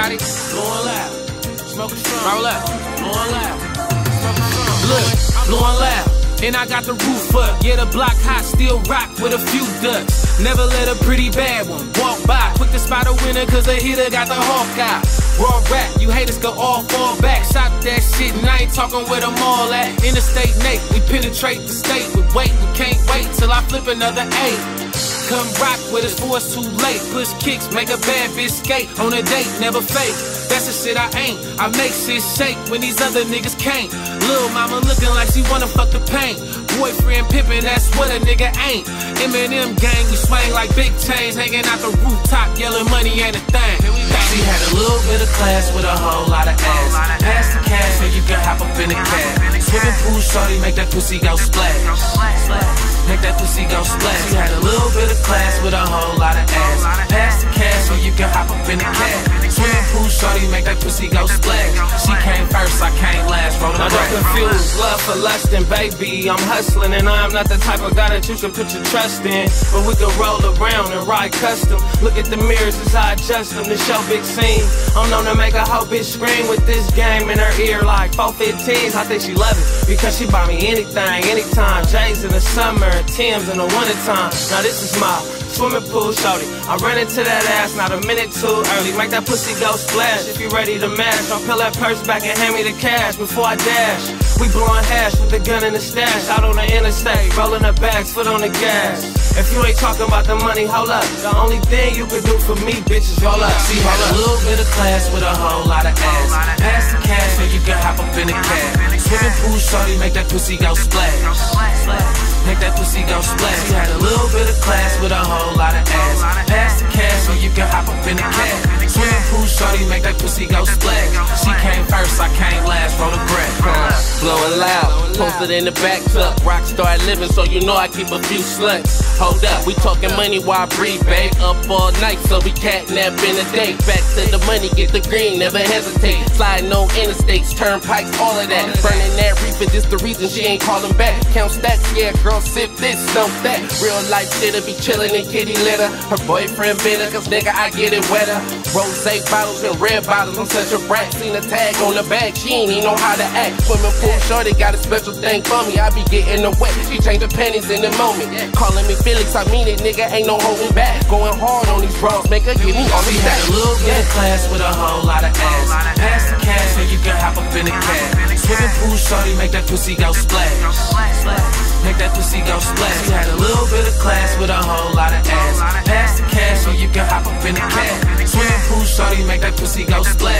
Shawty, blowing loud, smoking strong, roll up, blowing loud, smoking strong. Look, blowing loud, and I got the roof up. Yeah, the block hot, still rock with a few ducks. Never let a pretty bad one walk by. Quick to spot a winner, cause a hitter got the hawk eye. Raw rap, you haters go all fall back. Shot that shit and I ain't talking where them all at. Interstate Nate, we penetrate the state with weight. We can't wait till I flip another 8. Come rock with us before it's too late. Push kicks, make a bad bitch skate. On a date, never fake. That's the shit I ain't. I make shit shake when these other niggas can't. Lil' mama looking like she wanna fuck the paint. Boyfriend pimpin', that's what a nigga ain't. M&M gang, we swing like big chains. Hanging out the rooftop, yelling money ain't a thing. She had a little bit of class with a whole lot of ass. Pass the cash so you can hop up in the cab. Swimming pool, shorty, make that pussy go splash. Make that pussy go splash. She had a little bit of class with a whole lot of ass. Pass the cash so you can hop up in the cab. Swimming pool, shorty, make that pussy go splash. She came first, I came last. Roll the don't confuse love for lustin', baby. I'm hustling and I'm not the type of guy that you can put your trust in. But we can roll around and ride custom. Look at the mirrors as I adjust them to show big scene. I'm known to make a whole bitch scream with this game in her ear like 415s. I think she love it because she buy me anything, anytime. J's in the summer, Tim's in the wintertime. Now this is my swimming pool, shorty. I ran into that ass not a minute too early. Make that pussy go splash if you ready to mash. I'll peel that purse back and hand me the cash before I dash. We blowing hash with the gun in the stash. Out on the interstate, rolling the bags, foot on the gas. If you ain't talking about the money, hold up. The only thing you can do for me, bitch, is roll up. She had a little bit of class with a whole lot of ass. Pass the cash so you can hop up in the cab. Swimming pool, shorty, make that pussy go splash. Make that pussy go splash. She had a little bit of class with a whole lot of ass. Pass the cash so you can hop up in the cab. Swimming pool, shorty, make that pussy go splash. She came first, I came last. Roll the breath. Blow it loud, posted in the back tuck. Rockstar living, so you know I keep a few sluts. Hold up, we talking money while I breathe, babe. Up all night, so we catnap in the day. Back to the money, get the green, never hesitate. Sliding on interstates, turnpikes, all of that. Burning that reefer, this the reason she ain't calling back. Count stacks, yeah, girl, sip this, stump that. Real life shit'll be chillin' in kitty litter. Her boyfriend bitter, cause nigga, I get it wetter. Rose bottles and red bottles, I'm such a brat. Seen a tag on the bag, she ain't even know how to act. Swimming pool, shorty got a special thing for me. I be getting the wet, she change the panties in the moment. Calling me Felix, I mean it, nigga, ain't no holding back. Going hard on these bras, make her give me all the She had a little bit of class with a whole lot of ass. Pass the cash so you can hop up in the cab. Swimming pool, shorty, make that pussy go splash. Make that pussy go splash. She had a little bit of class with a whole lot of ass. Pass the cash so you can hop up in the cab. Swimming pool, shorty, make that pussy go splash.